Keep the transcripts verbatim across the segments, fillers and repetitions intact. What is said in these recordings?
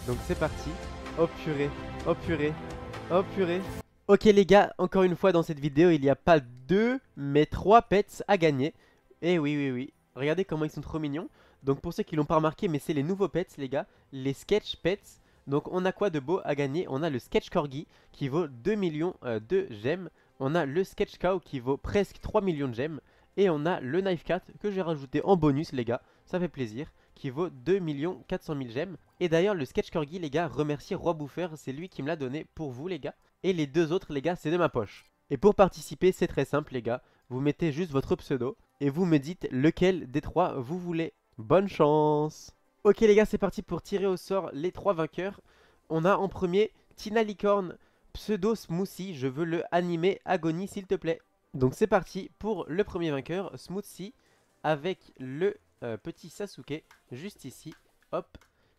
Donc c'est parti. Oh purée, oh purée, oh purée. Ok les gars, encore une fois dans cette vidéo, il n'y a pas deux, mais trois pets à gagner. Et oui, oui, oui. Regardez comment ils sont trop mignons. Donc pour ceux qui l'ont pas remarqué, mais c'est les nouveaux pets les gars, les sketch pets. Donc on a quoi de beau à gagner? On a le sketch corgi qui vaut deux millions euh, de gemmes. On a le sketch cow qui vaut presque trois millions de gemmes. Et on a le knife cat que j'ai rajouté en bonus les gars, ça fait plaisir, qui vaut deux millions quatre cent mille gemmes. Et d'ailleurs le sketch corgi les gars, remerciez Roi Boofer, c'est lui qui me l'a donné pour vous les gars. Et les deux autres les gars, c'est de ma poche. Et pour participer, c'est très simple les gars, vous mettez juste votre pseudo et vous me dites lequel des trois vous voulez. Bonne chance. Ok les gars, c'est parti pour tirer au sort les trois vainqueurs. On a en premier Tina Licorne, pseudo Smoothie, je veux le animer Agony s'il te plaît. Donc c'est parti pour le premier vainqueur, Smoothie, avec le euh, petit Sasuke, juste ici. Hop,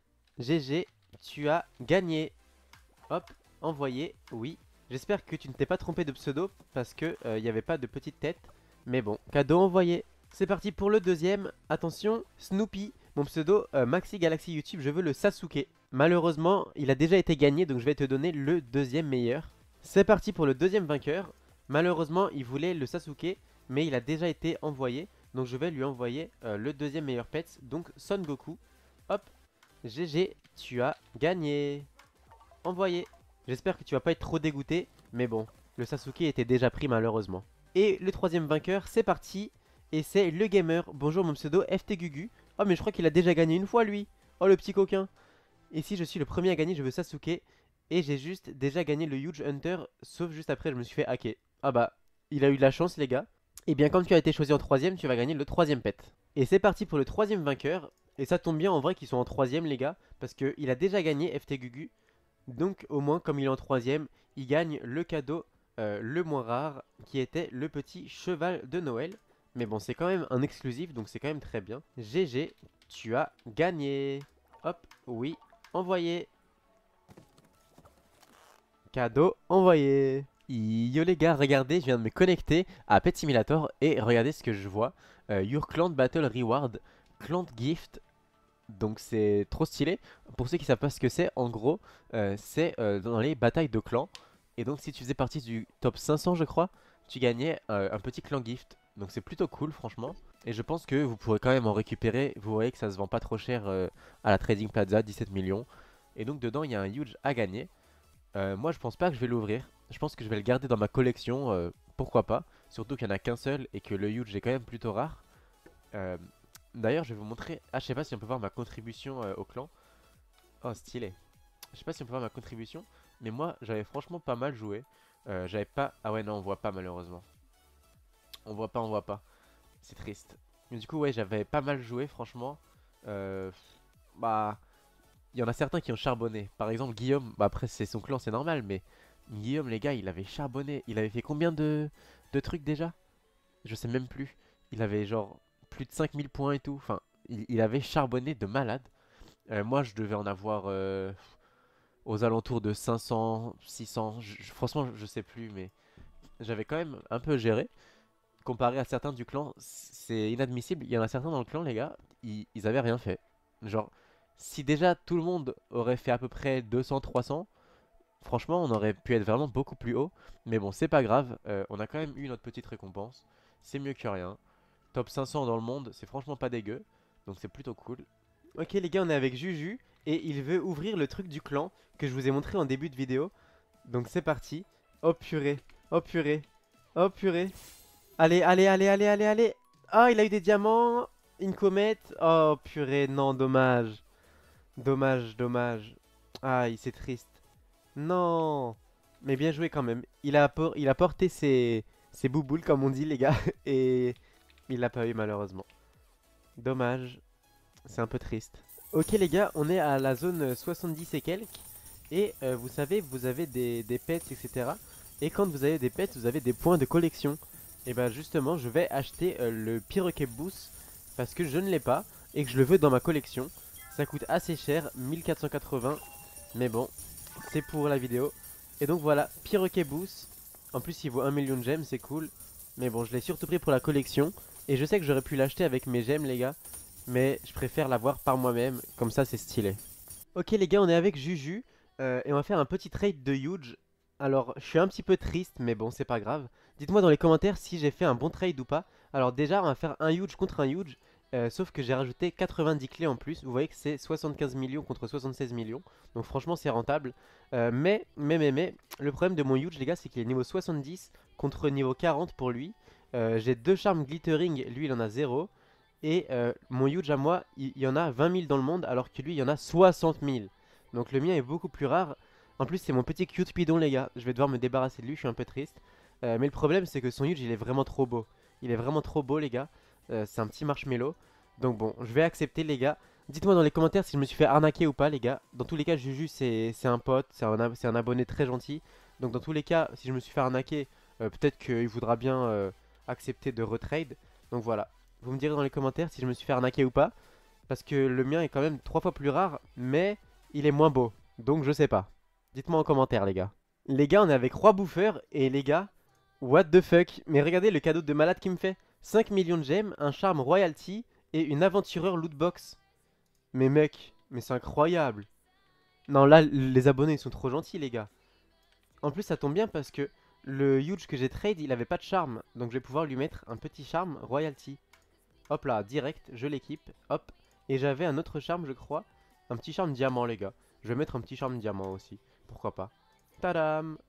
G G, tu as gagné. Hop, envoyé, oui. J'espère que tu ne t'es pas trompé de pseudo, parce qu'il euh, n'y avait pas de petite tête. Mais bon, cadeau envoyé. C'est parti pour le deuxième. Attention, Snoopy, mon pseudo euh, Maxi Galaxy YouTube, je veux le Sasuke. Malheureusement, il a déjà été gagné, donc je vais te donner le deuxième meilleur. C'est parti pour le deuxième vainqueur. Malheureusement, il voulait le Sasuke, mais il a déjà été envoyé. Donc je vais lui envoyer euh, le deuxième meilleur pet, donc Son Goku. Hop, G G, tu as gagné. Envoyé. J'espère que tu vas pas être trop dégoûté, mais bon, le Sasuke était déjà pris malheureusement. Et le troisième vainqueur, c'est parti. Et c'est le gamer. Bonjour mon pseudo F T Gugu. Oh mais je crois qu'il a déjà gagné une fois lui. Oh le petit coquin. Et si je suis le premier à gagner, je veux Sasuke. Et j'ai juste déjà gagné le Huge Hunter, sauf juste après je me suis fait hacker. Ah bah, il a eu de la chance les gars. Et bien comme tu as été choisi en troisième, tu vas gagner le troisième pet. Et c'est parti pour le troisième vainqueur. Et ça tombe bien en vrai qu'ils sont en troisième les gars, parce qu'il a déjà gagné F T Gugu. Donc au moins comme il est en troisième, il gagne le cadeau euh, le moins rare, qui était le petit cheval de Noël. Mais bon, c'est quand même un exclusif, donc c'est quand même très bien. G G, tu as gagné. Hop, oui, envoyé. Cadeau envoyé. Yo les gars, regardez, je viens de me connecter à Pet Simulator et regardez ce que je vois. Euh, Your Clan Battle Reward, Clan Gift. Donc c'est trop stylé. Pour ceux qui savent pas ce que c'est, en gros, euh, c'est euh, dans les batailles de clans. Et donc si tu faisais partie du top cinq cents je crois, tu gagnais euh, un petit clan gift. Donc c'est plutôt cool franchement. Et je pense que vous pourrez quand même en récupérer. Vous voyez que ça se vend pas trop cher euh, à la Trading Plaza, dix-sept millions. Et donc dedans il y a un huge à gagner. Euh, moi je pense pas que je vais l'ouvrir. Je pense que je vais le garder dans ma collection. Euh, pourquoi pas. Surtout qu'il n'y en a qu'un seul et que le huge est quand même plutôt rare. Euh, D'ailleurs je vais vous montrer. Ah je sais pas si on peut voir ma contribution euh, au clan. Oh stylé. Je sais pas si on peut voir ma contribution. Mais moi j'avais franchement pas mal joué. euh, J'avais pas... Ah ouais non on voit pas malheureusement. On voit pas on voit pas. C'est triste. Mais du coup ouais j'avais pas mal joué franchement. euh, Bah... Il y en a certains qui ont charbonné. Par exemple Guillaume. Bah après c'est son clan c'est normal. Mais Guillaume les gars il avait charbonné. Il avait fait combien de, de trucs déjà? Je sais même plus. Il avait genre plus de cinq mille points et tout. Enfin, il, il avait charbonné de malade. Euh, moi, je devais en avoir euh, aux alentours de cinq cents, six cents. Je, je- franchement, je sais plus, mais j'avais quand même un peu géré. Comparé à certains du clan, c'est inadmissible. Il y en a certains dans le clan, les gars, ils, ils avaient rien fait. Genre, si déjà tout le monde aurait fait à peu près deux cents, trois cents, franchement, on aurait pu être vraiment beaucoup plus haut. Mais bon, c'est pas grave. Euh, on a quand même eu notre petite récompense. C'est mieux que rien. Top cinq cents dans le monde, c'est franchement pas dégueu. Donc c'est plutôt cool. Ok les gars, on est avec Juju. Et il veut ouvrir le truc du clan que je vous ai montré en début de vidéo. Donc c'est parti. Oh purée. Oh purée. Oh purée. Allez, allez, allez, allez, allez, allez. Ah, il a eu des diamants. Une comète. Oh purée, non, dommage. Dommage, dommage. Aïe, c'est triste. Non. Mais bien joué quand même. Il a, appor- il a porté ses, ses bouboules, comme on dit, les gars. Et il l'a pas eu, malheureusement. Dommage. C'est un peu triste. Ok, les gars, on est à la zone soixante-dix et quelques. Et euh, vous savez, vous avez des, des pets, et cetera. Et quand vous avez des pets, vous avez des points de collection. Et bah justement, je vais acheter euh, le Pyroquet Boost parce que je ne l'ai pas et que je le veux dans ma collection. Ça coûte assez cher, mille quatre cent quatre-vingts. Mais bon, c'est pour la vidéo. Et donc voilà, Pyroquet Boost. En plus, il vaut un million de gemmes, c'est cool. Mais bon, je l'ai surtout pris pour la collection. Et je sais que j'aurais pu l'acheter avec mes gemmes, les gars. Mais je préfère l'avoir par moi-même, comme ça c'est stylé. Ok les gars, on est avec Juju euh, et on va faire un petit trade de Huge. Alors, je suis un petit peu triste, mais bon, c'est pas grave. Dites-moi dans les commentaires si j'ai fait un bon trade ou pas. Alors déjà, on va faire un Huge contre un Huge, euh, sauf que j'ai rajouté quatre-vingt-dix clés en plus. Vous voyez que c'est soixante-quinze millions contre soixante-seize millions. Donc franchement, c'est rentable. Euh, mais, mais, mais, mais, le problème de mon Huge, les gars, c'est qu'il est niveau soixante-dix contre niveau quarante pour lui. Euh, j'ai deux charmes glittering, lui il en a zéro. Et euh, mon huge à moi, il y, y en a vingt mille dans le monde, alors que lui, il y en a soixante mille. Donc le mien est beaucoup plus rare. En plus, c'est mon petit cute bidon, les gars. Je vais devoir me débarrasser de lui, je suis un peu triste. Euh, mais le problème, c'est que son huge, il est vraiment trop beau. Il est vraiment trop beau, les gars. Euh, c'est un petit marshmallow. Donc bon, je vais accepter, les gars. Dites-moi dans les commentaires si je me suis fait arnaquer ou pas, les gars. Dans tous les cas, Juju, c'est un pote, c'est un, un abonné très gentil. Donc dans tous les cas, si je me suis fait arnaquer, euh, peut-être qu'il voudra bien euh, accepter de retrade. Donc voilà. Vous me direz dans les commentaires si je me suis fait arnaquer ou pas. Parce que le mien est quand même trois fois plus rare, mais il est moins beau. Donc je sais pas. Dites-moi en commentaire les gars. Les gars, on est avec Roi Bouffeur et les gars, what the fuck. Mais regardez le cadeau de malade qu'il me fait. cinq millions de gemmes, un charme royalty et une aventureur lootbox. Mais mec, mais c'est incroyable. Non là, les abonnés ils sont trop gentils les gars. En plus ça tombe bien parce que le huge que j'ai trade, il avait pas de charme. Donc je vais pouvoir lui mettre un petit charme royalty. Hop là, direct, je l'équipe, hop. Et j'avais un autre charme, je crois. Un petit charme diamant, les gars. Je vais mettre un petit charme diamant aussi. Pourquoi pas. Tadam.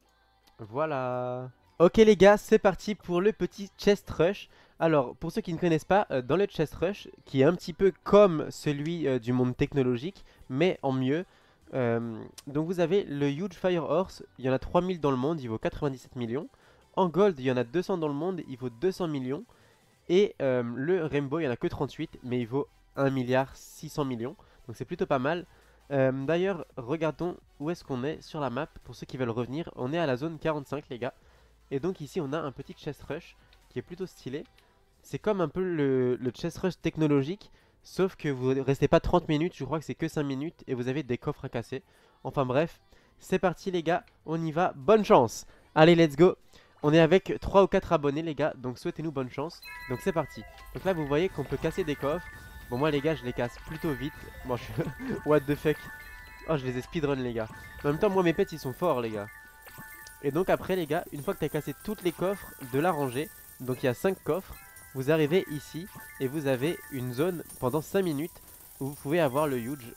Voilà. Ok les gars, c'est parti pour le petit chest rush. Alors, pour ceux qui ne connaissent pas, euh, dans le chest rush, qui est un petit peu comme celui euh, du monde technologique, mais en mieux. euh, donc vous avez le Huge Fire Horse, il y en a trois mille dans le monde, il vaut quatre-vingt-dix-sept millions. En gold, il y en a deux cents dans le monde, il vaut deux cents millions. Et euh, le Rainbow, il n'y en a que trente-huit, mais il vaut un milliard six cents millions. Donc c'est plutôt pas mal. Euh, D'ailleurs, regardons où est-ce qu'on est sur la map. Pour ceux qui veulent revenir, on est à la zone quarante-cinq, les gars. Et donc ici, on a un petit chest rush qui est plutôt stylé. C'est comme un peu le, le chest rush technologique, sauf que vous ne restez pas trente minutes, je crois que c'est que cinq minutes, et vous avez des coffres à casser. Enfin bref, c'est parti les gars, on y va, bonne chance. Allez, let's go. On est avec trois ou quatre abonnés les gars, donc souhaitez-nous bonne chance. Donc c'est parti. Donc là vous voyez qu'on peut casser des coffres. Bon moi les gars je les casse plutôt vite. Bon je suis... What the fuck. Oh je les ai speedrun les gars. En même temps moi mes pets ils sont forts les gars. Et donc après les gars, une fois que tu as cassé toutes les coffres de la rangée, donc il y a cinq coffres, vous arrivez ici et vous avez une zone pendant cinq minutes où vous pouvez avoir le huge.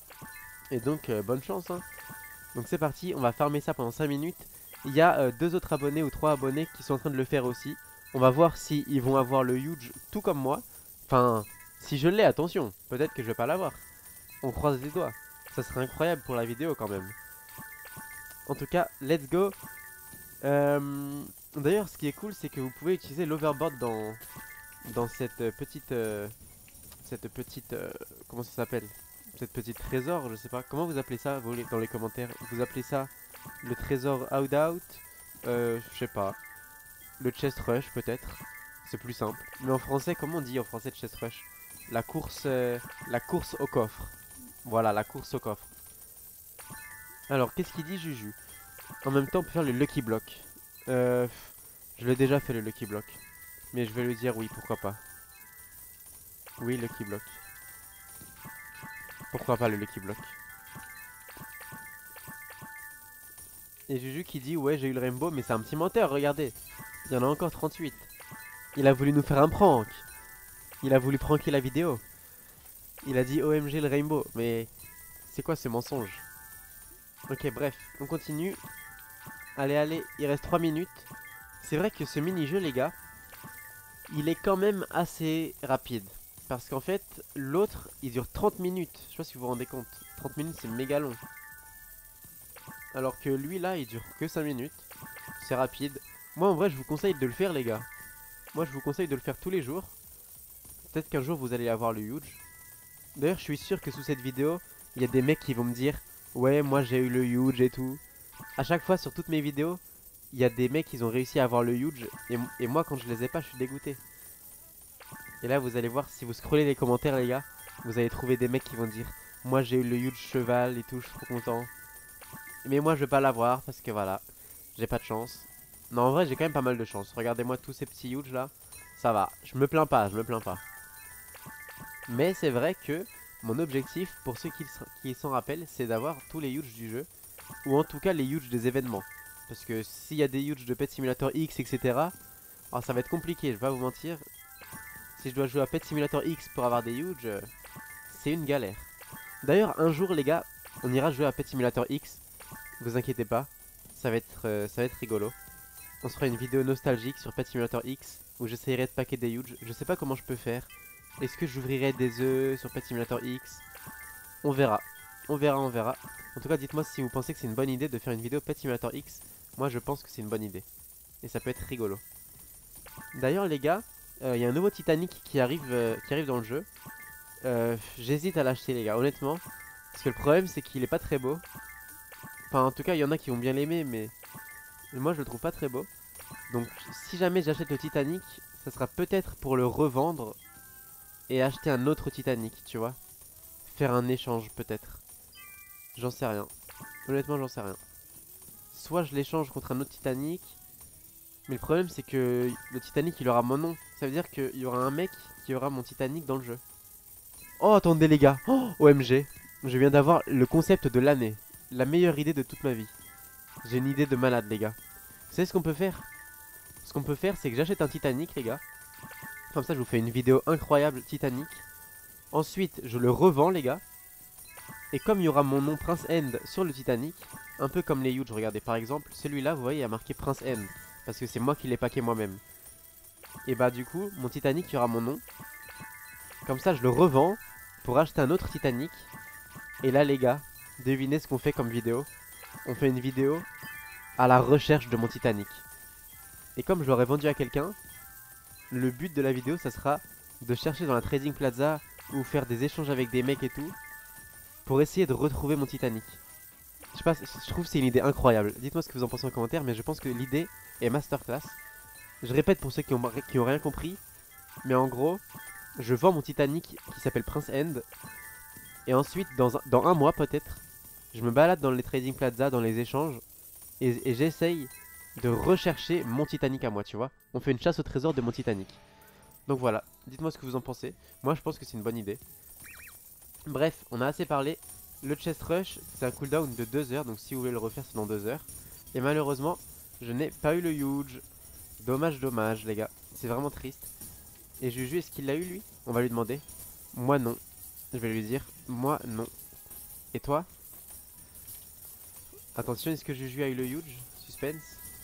Et donc euh, bonne chance hein. Donc c'est parti, on va farmer ça pendant cinq minutes. Il y a euh, deux autres abonnés ou trois abonnés qui sont en train de le faire aussi. On va voir si ils vont avoir le huge tout comme moi. Enfin, si je l'ai, attention, peut-être que je vais pas l'avoir. On croise les doigts. Ça serait incroyable pour la vidéo quand même. En tout cas, let's go. Euh, D'ailleurs, ce qui est cool, c'est que vous pouvez utiliser l'overboard dans, dans cette petite... Euh, cette petite... Euh, comment ça s'appelle? Cette petite trésor, je sais pas. Comment vous appelez ça vous, dans les commentaires? Vous appelez ça le trésor out out? Euh, je sais pas. Le chest rush peut-être. C'est plus simple. Mais en français, comment on dit en français chest rush? La course, euh, la course au coffre. Voilà, la course au coffre. Alors, qu'est-ce qu'il dit Juju? En même temps, on peut faire le lucky block. Euh, je l'ai déjà fait le lucky block. Mais je vais lui dire oui, pourquoi pas. Oui, lucky block. Pourquoi pas le lucky block? Et Juju qui dit ouais j'ai eu le rainbow mais c'est un petit menteur, regardez. Il y en a encore trente-huit. Il a voulu nous faire un prank. Il a voulu pranker la vidéo. Il a dit O M G le rainbow. Mais c'est quoi ce mensonge? Ok bref, on continue. Allez allez, il reste trois minutes. C'est vrai que ce mini-jeu les gars, il est quand même assez rapide. Parce qu'en fait, l'autre il dure trente minutes. Je sais pas si vous vous rendez compte. trente minutes c'est méga long. Alors que lui là il dure que cinq minutes. C'est rapide. Moi en vrai je vous conseille de le faire les gars. Moi je vous conseille de le faire tous les jours. Peut-être qu'un jour vous allez avoir le huge. D'ailleurs je suis sûr que sous cette vidéo il y a des mecs qui vont me dire ouais moi j'ai eu le huge et tout. A chaque fois sur toutes mes vidéos il y a des mecs qui ont réussi à avoir le huge. Et, et moi quand je les ai pas je suis dégoûté. Et là vous allez voir si vous scrollez les commentaires les gars, vous allez trouver des mecs qui vont dire moi j'ai eu le huge cheval et tout, je suis trop content. Mais moi je vais pas l'avoir parce que voilà, j'ai pas de chance. Non en vrai j'ai quand même pas mal de chance. Regardez-moi tous ces petits huge là. Ça va, je me plains pas, je me plains pas. Mais c'est vrai que mon objectif, pour ceux qui, qui s'en rappellent, c'est d'avoir tous les huge du jeu. Ou en tout cas les huge des événements. Parce que s'il y a des huge de Pet Simulator X, et cetera. Alors ça va être compliqué, je vais pas vous mentir. Si je dois jouer à Pet Simulator X pour avoir des huge, euh, c'est une galère. D'ailleurs, un jour les gars, on ira jouer à Pet Simulator X. Vous inquiétez pas, ça va être, euh, ça va être rigolo. On se fera une vidéo nostalgique sur Pet Simulator X où j'essayerai de paquer des huge. Je sais pas comment je peux faire. Est-ce que j'ouvrirai des œufs sur Pet Simulator X? On verra. On verra, on verra. En tout cas, dites-moi si vous pensez que c'est une bonne idée de faire une vidéo Pet Simulator X. Moi, je pense que c'est une bonne idée. Et ça peut être rigolo. D'ailleurs, les gars, il euh, y a un nouveau Titanic qui arrive, euh, qui arrive dans le jeu. Euh, J'hésite à l'acheter, les gars, honnêtement. Parce que le problème, c'est qu'il est pas très beau. Enfin, en tout cas, il y en a qui vont bien l'aimer, mais... moi, je le trouve pas très beau. Donc, si jamais j'achète le Titanic, ça sera peut-être pour le revendre et acheter un autre Titanic, tu vois. Faire un échange, peut-être. J'en sais rien. Honnêtement, j'en sais rien. Soit je l'échange contre un autre Titanic. Mais le problème, c'est que le Titanic, il aura mon nom. Ça veut dire qu'il y aura un mec qui aura mon Titanic dans le jeu. Oh, attendez les gars. Oh, O M G. Je viens d'avoir le concept de l'année. La meilleure idée de toute ma vie. J'ai une idée de malade, les gars. Vous savez ce qu'on peut faire? Ce qu'on peut faire, c'est que j'achète un Titanic, les gars. Comme ça, je vous fais une vidéo incroyable Titanic. Ensuite, je le revends, les gars. Et comme il y aura mon nom Prince End sur le Titanic, un peu comme les huge, regardez par exemple, celui-là, vous voyez, il y a marqué Prince End. Parce que c'est moi qui l'ai packé moi-même. Et bah du coup, mon Titanic, il y aura mon nom. Comme ça, je le revends pour acheter un autre Titanic. Et là, les gars, devinez ce qu'on fait comme vidéo. On fait une vidéo à la recherche de mon Titanic. Et comme je l'aurais vendu à quelqu'un, le but de la vidéo, ça sera de chercher dans la Trading Plaza ou faire des échanges avec des mecs et tout, pour essayer de retrouver mon Titanic. Je sais pas, je trouve que c'est une idée incroyable. Dites-moi ce que vous en pensez en commentaire, mais je pense que l'idée est masterclass. Je répète pour ceux qui ont, qui ont rien compris, mais en gros, je vends mon Titanic qui s'appelle Prince End, et ensuite, dans un, dans un mois peut-être, je me balade dans les Trading Plaza, dans les échanges, et, et j'essaye de rechercher mon Titanic à moi, tu vois. On fait une chasse au trésor de mon Titanic. Donc voilà, dites-moi ce que vous en pensez. Moi, je pense que c'est une bonne idée. Bref, on a assez parlé. Le chest rush, c'est un cooldown de deux heures, donc si vous voulez le refaire, c'est dans deux heures. Et malheureusement, je n'ai pas eu le huge. Dommage, dommage, les gars. C'est vraiment triste. Et Juju, est-ce qu'il l'a eu, lui? On va lui demander. Moi, non. Je vais lui dire, moi, non. Et toi? Attention, est-ce que Juju a eu le huge? Suspense.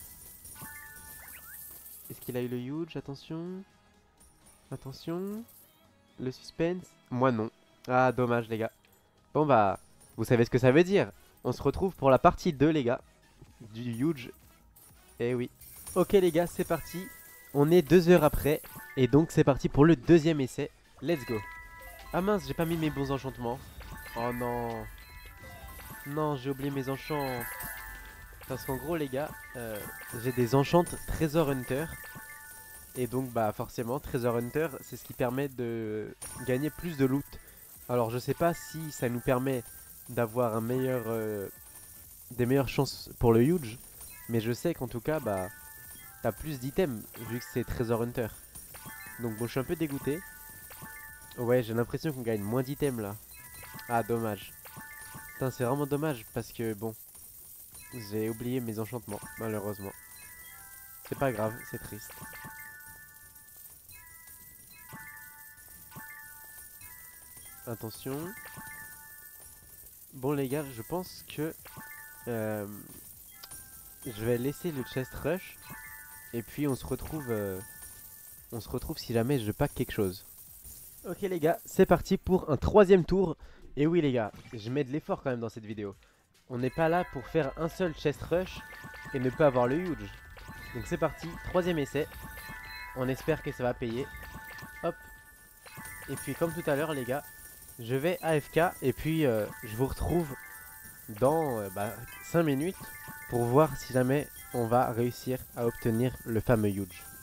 Est-ce qu'il a eu le huge? Attention. Attention. Le suspense. Moi, non. Ah, dommage, les gars. Bon, bah, vous savez ce que ça veut dire. On se retrouve pour la partie deux, les gars. Du huge. Eh oui. Ok, les gars, c'est parti. On est deux heures après. Et donc, c'est parti pour le deuxième essai. Let's go. Ah mince, j'ai pas mis mes bons enchantements. Oh non. Non, j'ai oublié mes enchants. Parce qu'en gros, les gars, euh, j'ai des enchantes Treasure Hunter. Et donc, bah, forcément, Treasure Hunter, c'est ce qui permet de gagner plus de loot. Alors, je sais pas si ça nous permet d'avoir un meilleur, euh, des meilleures chances pour le huge. Mais je sais qu'en tout cas, bah, t'as plus d'items vu que c'est Treasure Hunter. Donc, bon, je suis un peu dégoûté. Ouais, j'ai l'impression qu'on gagne moins d'items là. Ah, dommage. Putain, c'est vraiment dommage parce que, bon, j'ai oublié mes enchantements, malheureusement. C'est pas grave, c'est triste. Attention. Bon les gars, je pense que euh, je vais laisser le chest rush. Et puis on se retrouve euh, on se retrouve si jamais je pack quelque chose. Ok les gars, c'est parti pour un troisième tour. Et oui les gars, je mets de l'effort quand même dans cette vidéo. On n'est pas là pour faire un seul chest rush et ne pas avoir le huge. Donc c'est parti, troisième essai. On espère que ça va payer. Hop. Et puis comme tout à l'heure les gars, je vais A F K et puis euh, je vous retrouve dans euh, bah, cinq minutes pour voir si jamais on va réussir à obtenir le fameux huge.